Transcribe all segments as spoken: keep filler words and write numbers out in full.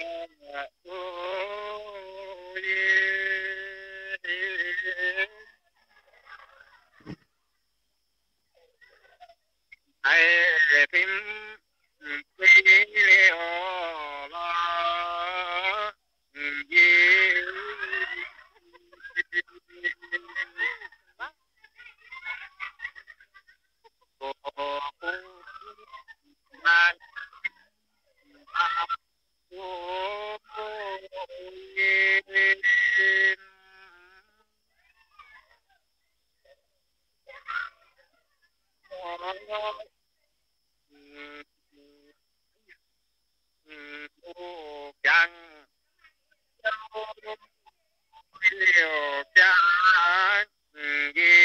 ai phim video lo gì cô cũng mang cô nhìn chẳng điều chẳng gì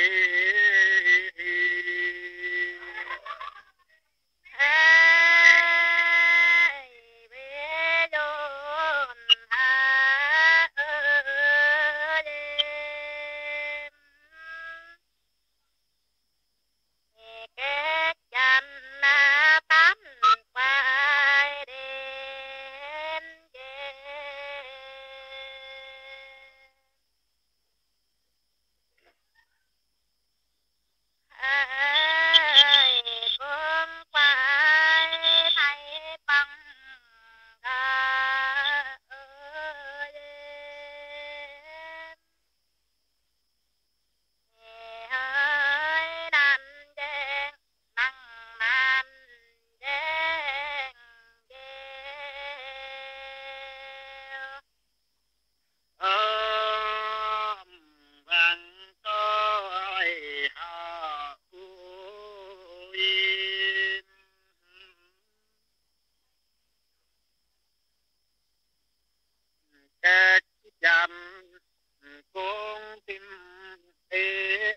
cách chăm cũng tìm ý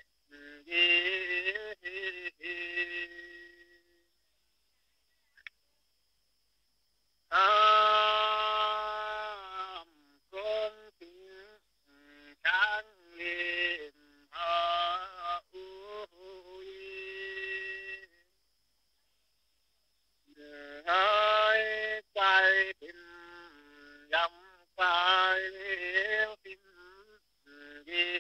ôm cũng tìm sáng lên họ ơi quay tìm dòng quay tìm gì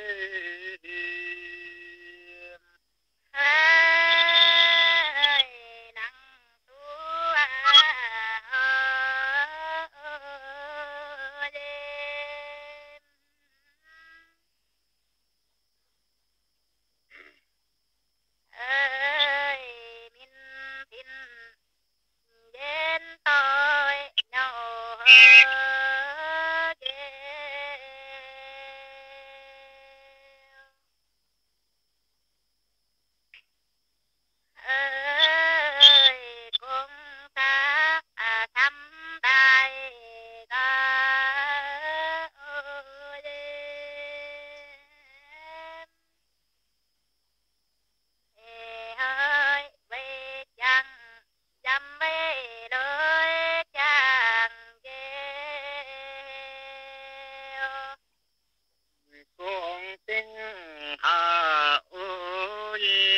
con tiếng hạ ôi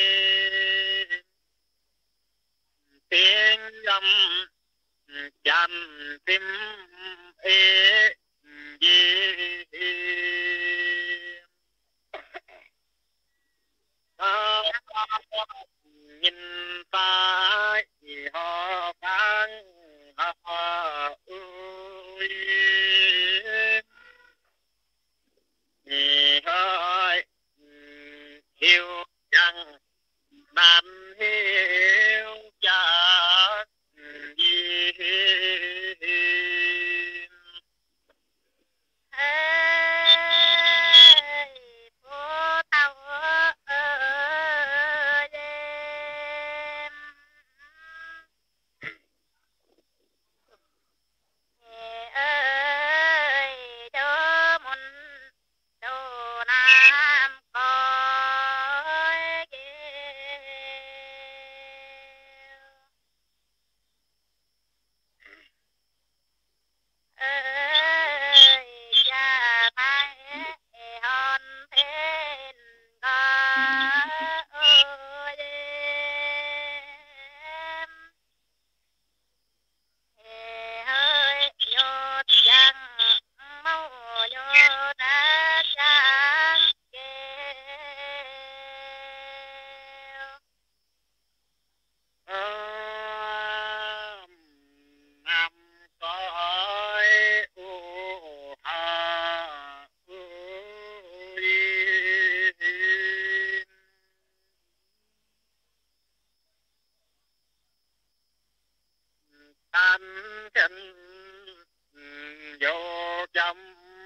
tiếng dâm chăm tim ê gì nhìn ta họ vang họ ơi hơi hiểu rằng nam hiểu chẳng gì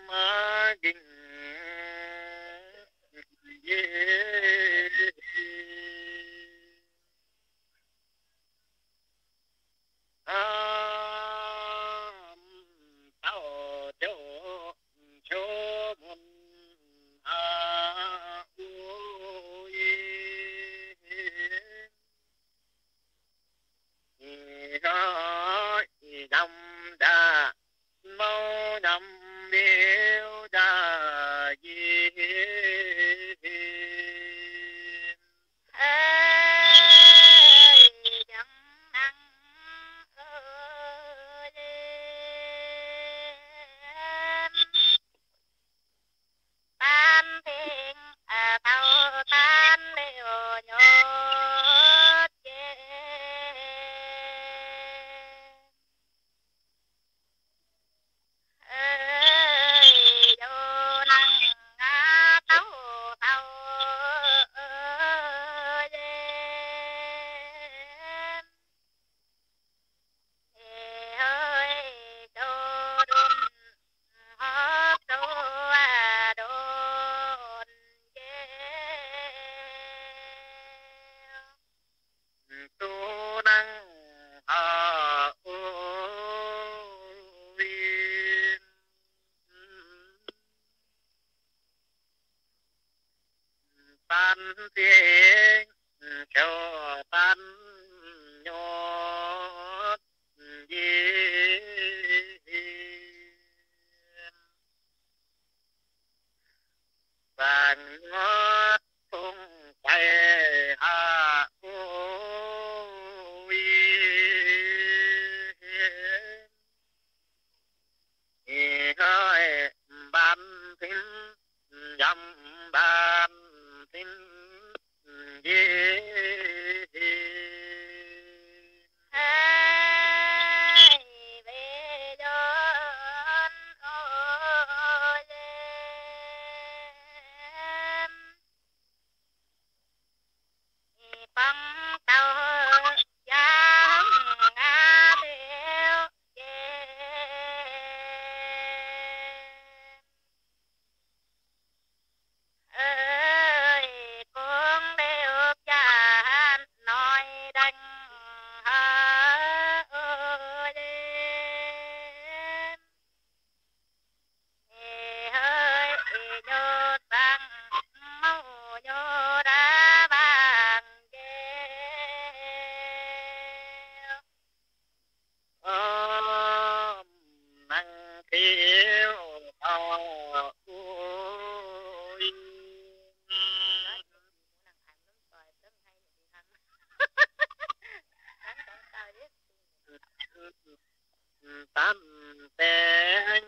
mà kinh tao chỗ chỗ môn a ui đó năm đã mau năm miêu đã gì ơi chẳng năng ơi tan thiên à tao tan liều nhốt chê ơi vô năng ngã tấu tàu ơi ơi đô đun hấp đô à đôn chê tu năng hạ ui tan tiếng cho tan nhót gì vàng ngót tung chạy hạ ui hơi ban tính dăm ban tính gì hai về đón ôi em băng tàu giang ngã điệu chê ơi con đeo cha nói đánh hả ơi ơi nhớ sang mau nhớ đã vàng chê ôm năng thiếu ôi tan tên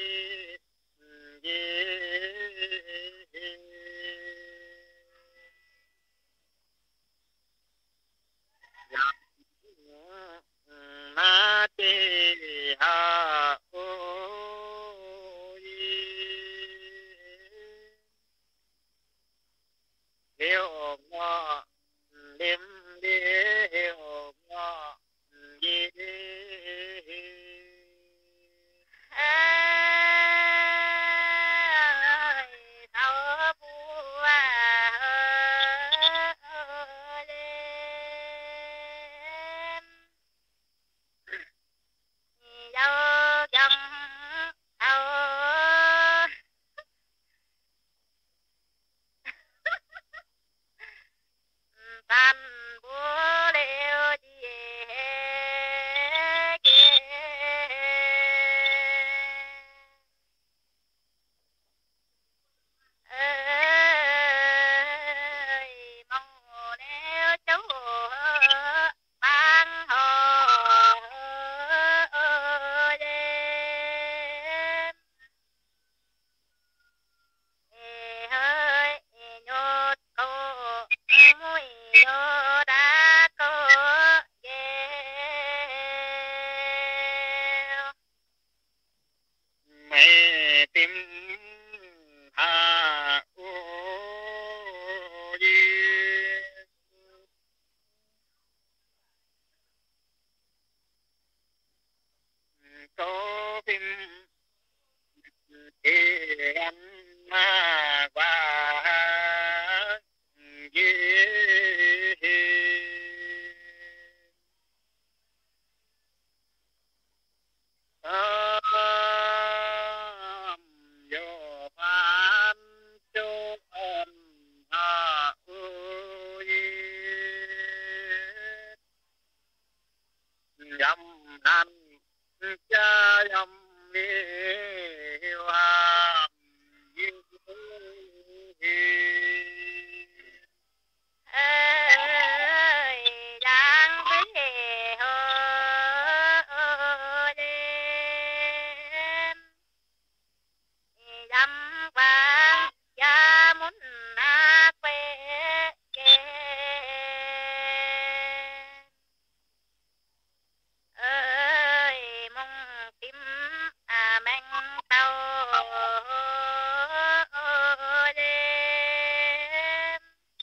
na ti ha ôi liêu ngọ liêm liêu ngọ gì ơi tao bùa lên dâu dòng tao tan búa liêu gì ơi mong nếu cháu ban hồ đêm ơi nhốt cô mũi nhốt đã cô gheo mẹ tìm hà ô đi có tìm à men tàu đêm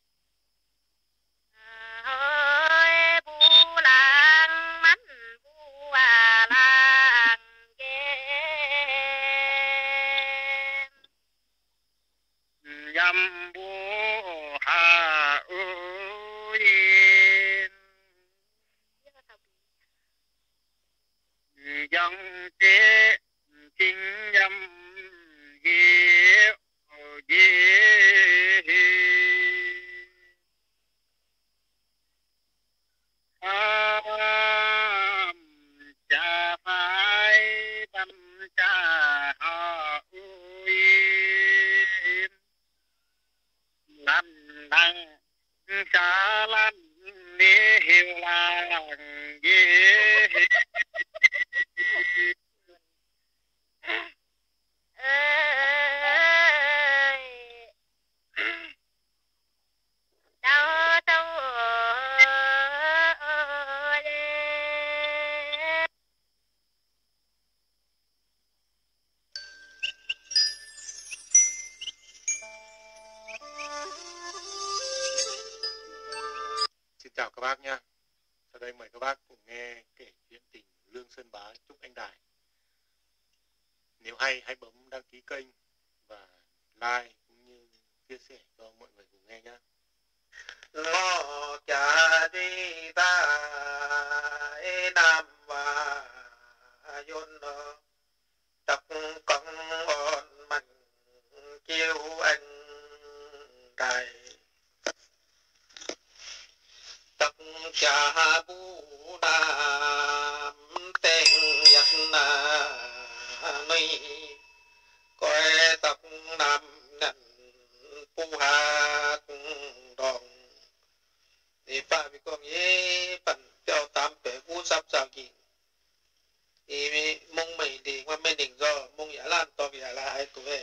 hơi bu lang mắt bu à lang game dăm bu hà ơi dân chế chính dâm hiếu dễ am cha phái tâm cha họ ơi làm năng cha lan đi hiểu làng dễ ơi đau đâu Xin chào các bác nha. Sau đây mời các bác cùng nghe kể chuyện tình Lương Sơn Bá Trúc Anh Đài. Nếu hay hãy bấm đăng ký kênh và like cũng như chia sẻ cho mọi người cùng nghe nhé. Ngõ cha đi ta nam và yôn tập công hồn mạnh kêu anh đài tập cha bu nam tên nhật na nuôi coi tập nam nhận pu hà đòn thì pha bị con ye bận theo tám bể vũ sắp sao gì thì mong mình thì qua bên đỉnh do mong giả lan to giả là hai tuổi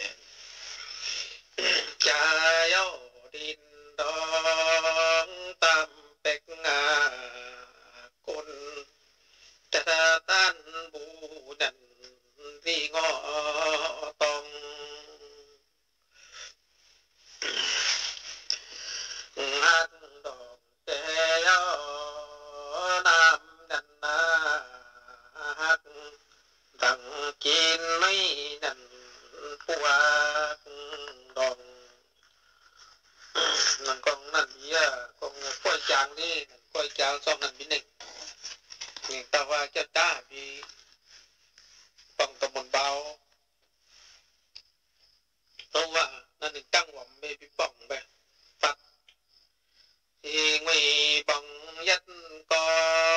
cha yêu đi đó tam bạch ngà côn ta tan bù nhận vì ngõ tông hát đòn tê nam nhận hát đằng chín mấy nhận qua đòn lần con lần gì à con quay chàng đi quay chàng xong lần bên này người ta qua cho ta vì bằng tầm một bao đâu à nên được tăng vào mê bị bỏng về phạt thì người bằng nhất có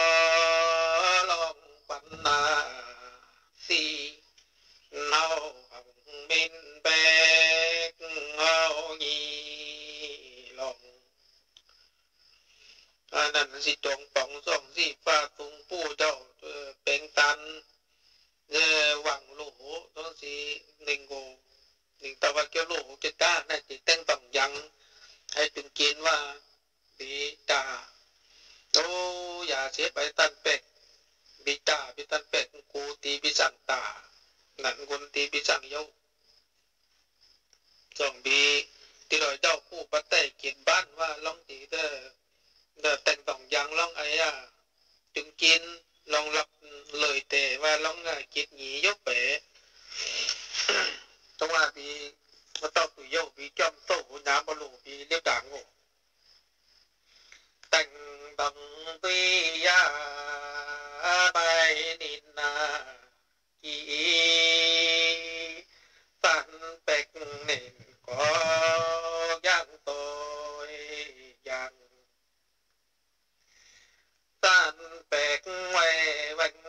lòng bắn à si nào hồng bên bê ngao nhì lòng à nên si trống bóng dòng si pha tung pu đầu bên tan hoàng lũ đó si ninh ngô ninh tao va kêu lũ chết ta này chỉ tên tổng dân hay từng kiến và bị trả ô ya xếp bài tan bẹt bị trả bị tan bẹt cô tí bịสั่งtả nặn quân tí bịสั่งdâu dòng bị tí rồi đâu phụ bắt tay kiến ban và long tí đờ tên tổng dân long ấy à từng kiến long lập lời tệ và long là kiệt nhí dốc bể trong là bị mà tao tụi dâu bị chom tổ nhà bà lũ bị liếp đảng ngộ thành bằng tuy ya bài nịn à kỳ tàn bạch nền có giang tôi giang tàn bạch ngoài vành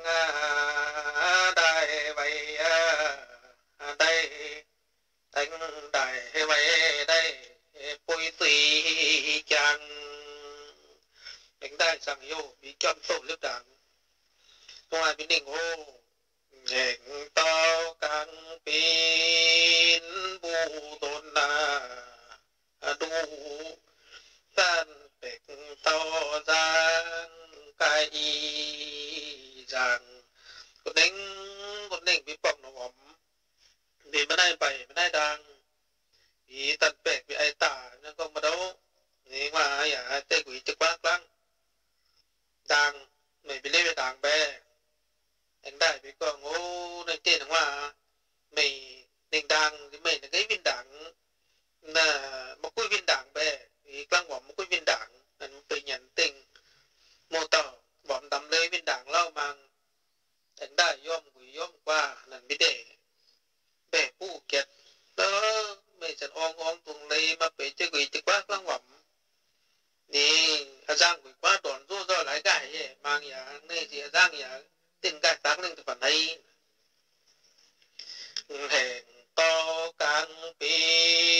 đại vậy đây đánh đại vậy đây bôi tùy chàng đánh đại sang yêu bị chọn tổ liếp đảng ngoài bên đỉnh hô hẹn tao càng pin bù tôn là đủ tan bạch tao giang cái rằng con đánh con đánh nay đang ý tận bẹt bị ai tả nó không mà đâu nhưng mà ya tê quỷ trực quát lăng đang mày bị lấy về đảng bè anh đại bị con ngô nên tên hoa mày đình đảng thì mày là cái viên đảng là một cái viên đảng bè thì căng bỏ một cái viên đảng anh phải nhận tình mô tỏ bọn đâm lấy viên đảng lâu mang anh đại yom quỷ yom qua nên bị để bè phụ kiệt đó mày sẽ ong ong tuồng lấy mà phải chơi quỷ trực quát lăng vọng ni Giang quỷ quá đòn rô rô lại cái gì mang ya này thì Giang ya tiền cái tác lên từ phần này hẹn to càng pi